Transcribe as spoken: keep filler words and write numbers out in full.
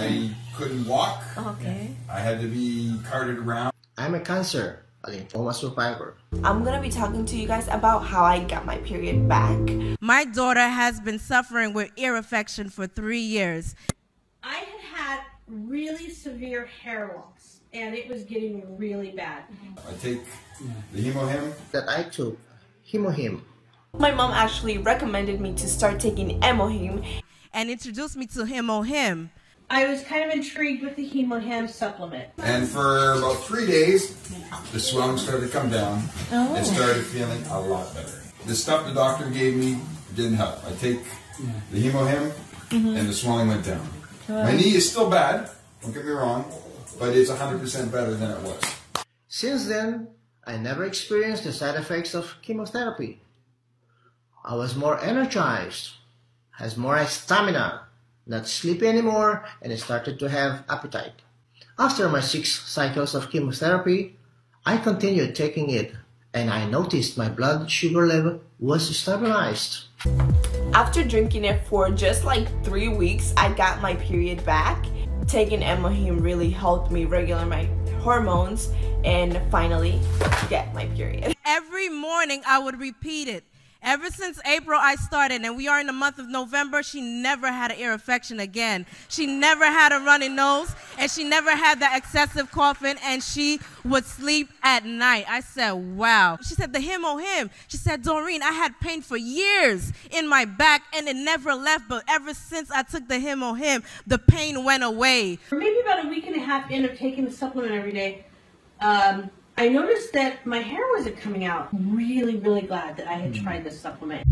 I couldn't walk. Okay. I had to be carted around. I'm a cancer, a lymphoma survivor. I'm gonna be talking to you guys about how I got my period back. My daughter has been suffering with ear infection for three years. I had had really severe hair loss, and it was getting really bad. I take the HemoHim. That I took HemoHim. My mom actually recommended me to start taking HemoHim And introduced me to HemoHim. I was kind of intrigued with the HemoHim supplement. And for about three days, the swelling started to come down Oh. and started feeling a lot better. The stuff the doctor gave me didn't help. I take the HemoHim Mm-hmm. and the swelling went down. My knee is still bad, don't get me wrong, but it's one hundred percent better than it was. Since then, I never experienced the side effects of chemotherapy. I was more energized, has more stamina, not sleepy anymore, and I started to have appetite. After my six cycles of chemotherapy, I continued taking it, and I noticed my blood sugar level was stabilized. After drinking it for just like three weeks, I got my period back. Taking HemoHim really helped me regulate my hormones and finally get my period. Every morning I would repeat it. Ever since April I started, and we are in the month of November, she never had an ear infection again. She never had a runny nose, and she never had that excessive coughing, and she would sleep at night. I said, wow. She said, the HemoHim. She said, Doreen, I had pain for years in my back, and it never left, but ever since I took the HemoHim, the pain went away. For maybe about a week and a half in of taking the supplement every day, um, I noticed that my hair wasn't coming out. Really, really glad that I had tried this supplement.